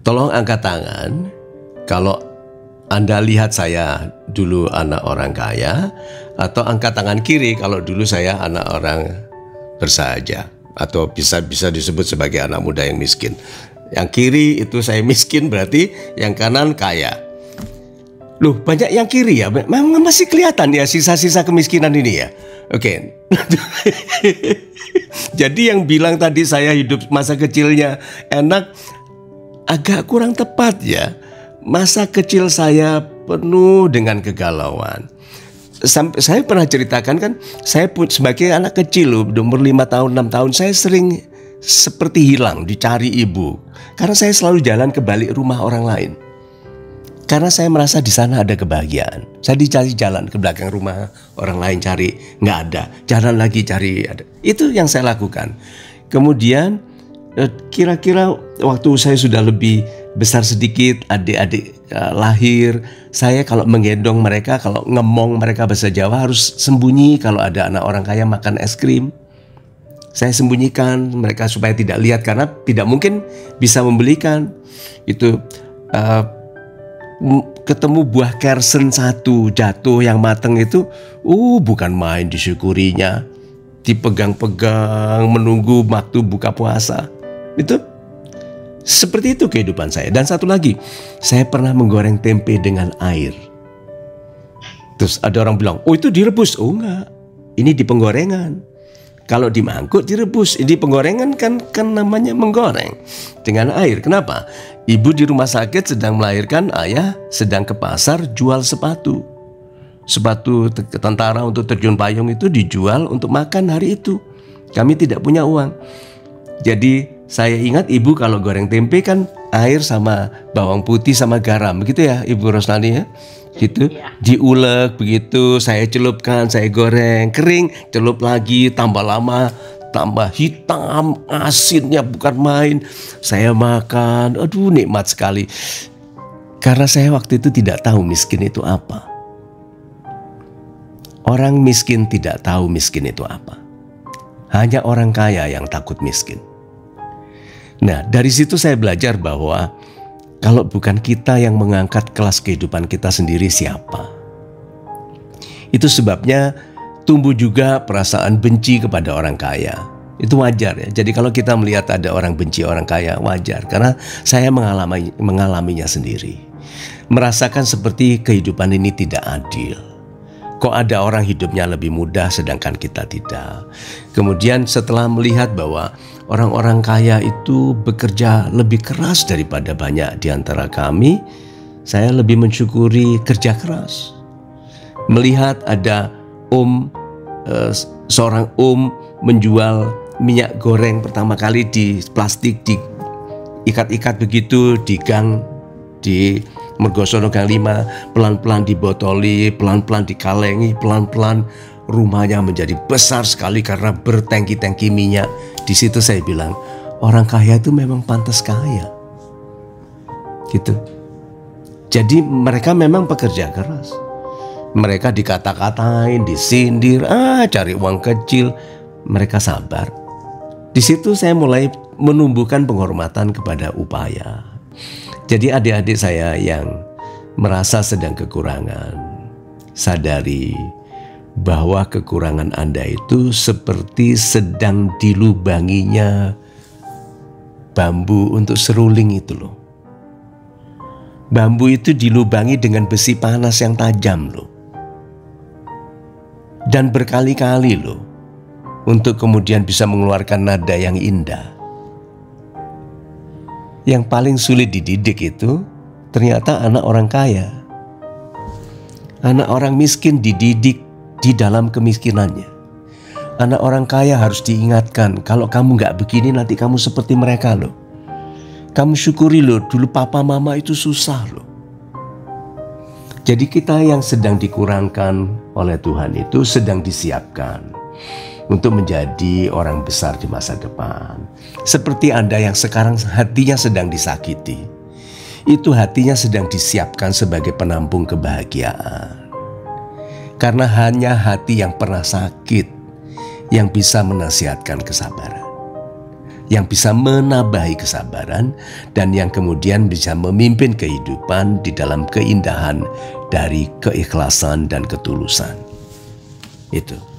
Tolong angkat tangan kalau Anda lihat saya dulu anak orang kaya, atau angkat tangan kiri kalau dulu saya anak orang bersahaja, atau bisa disebut sebagai anak muda yang miskin. Yang kiri itu saya miskin, berarti yang kanan kaya. Loh, banyak yang kiri ya? Memang masih kelihatan ya sisa-sisa kemiskinan ini ya? Oke. Jadi yang bilang tadi saya hidup masa kecilnya enak, agak kurang tepat ya. Masa kecil saya penuh dengan kegalauan. Saya pernah ceritakan kan, saya pun sebagai anak kecil loh, umur 5 tahun, 6 tahun, saya sering seperti hilang, dicari ibu. Karena saya selalu jalan ke balik rumah orang lain. Karena saya merasa di sana ada kebahagiaan. Saya dicari jalan ke belakang rumah orang lain, cari, nggak ada. Jalan lagi cari, ada. Itu yang saya lakukan. Kemudian kira-kira waktu saya sudah lebih besar sedikit, adik-adik lahir, saya kalau menggendong mereka, kalau ngemong mereka bahasa Jawa harus sembunyi kalau ada anak orang kaya makan es krim. Saya sembunyikan mereka supaya tidak lihat, karena tidak mungkin bisa membelikan. Itu ketemu buah kersen satu jatuh yang mateng itu, bukan main disyukurinya, dipegang-pegang menunggu waktu buka puasa. Itu seperti itu kehidupan saya. Dan satu lagi, saya pernah menggoreng tempe dengan air. Terus ada orang bilang, oh itu direbus. Oh enggak, ini di penggorengan. Kalau di mangkuk direbus, ini penggorengan kan namanya menggoreng dengan air. Kenapa? Ibu di rumah sakit sedang melahirkan, ayah sedang ke pasar jual sepatu. Sepatu tentara untuk terjun payung itu dijual untuk makan hari itu. Kami tidak punya uang. Jadi saya ingat ibu kalau goreng tempe kan air sama bawang putih sama garam, begitu ya Ibu Rosnani ya? Gitu, diulek begitu, saya celupkan, saya goreng, kering, celup lagi, tambah lama, tambah hitam, asinnya bukan main. Saya makan, aduh nikmat sekali. Karena saya waktu itu tidak tahu miskin itu apa. Orang miskin tidak tahu miskin itu apa. Hanya orang kaya yang takut miskin. Nah, dari situ saya belajar bahwa kalau bukan kita yang mengangkat kelas kehidupan kita sendiri, siapa? Itu sebabnya tumbuh juga perasaan benci kepada orang kaya. Itu wajar ya. Jadi kalau kita melihat ada orang benci orang kaya, wajar. Karena saya mengalaminya sendiri. Merasakan seperti kehidupan ini tidak adil. Kok ada orang hidupnya lebih mudah sedangkan kita tidak. Kemudian setelah melihat bahwa orang-orang kaya itu bekerja lebih keras daripada banyak di antara kami, saya lebih mensyukuri kerja keras. Melihat ada seorang menjual minyak goreng pertama kali di plastik, diikat-ikat begitu di gang, di Mergosono Gang 5, pelan-pelan dibotoli, pelan-pelan dikalengi, pelan-pelan rumahnya menjadi besar sekali karena bertangki-tangki minyak. Di situ saya bilang, orang kaya itu memang pantas kaya. Gitu. Jadi mereka memang pekerja keras. Mereka dikata-katain, disindir, cari uang kecil. Mereka sabar. Di situ saya mulai menumbuhkan penghormatan kepada upaya. Jadi adik-adik saya yang merasa sedang kekurangan, sadari bahwa kekurangan Anda itu seperti sedang dilubanginya bambu untuk seruling itu loh. Bambu itu dilubangi dengan besi panas yang tajam loh. Dan berkali-kali loh, untuk kemudian bisa mengeluarkan nada yang indah. Yang paling sulit dididik itu ternyata anak orang kaya. Anak orang miskin dididik di dalam kemiskinannya. Anak orang kaya harus diingatkan, kalau kamu gak begini nanti kamu seperti mereka loh. Kamu syukuri loh, dulu papa mama itu susah loh. Jadi kita yang sedang dikurangkan oleh Tuhan itu sedang disiapkan untuk menjadi orang besar di masa depan. Seperti Anda yang sekarang hatinya sedang disakiti. Itu hatinya sedang disiapkan sebagai penampung kebahagiaan. Karena hanya hati yang pernah sakit yang bisa menasihatkan kesabaran. yang bisa menabahi kesabaran, dan yang kemudian bisa memimpin kehidupan di dalam keindahan dari keikhlasan dan ketulusan. Itu.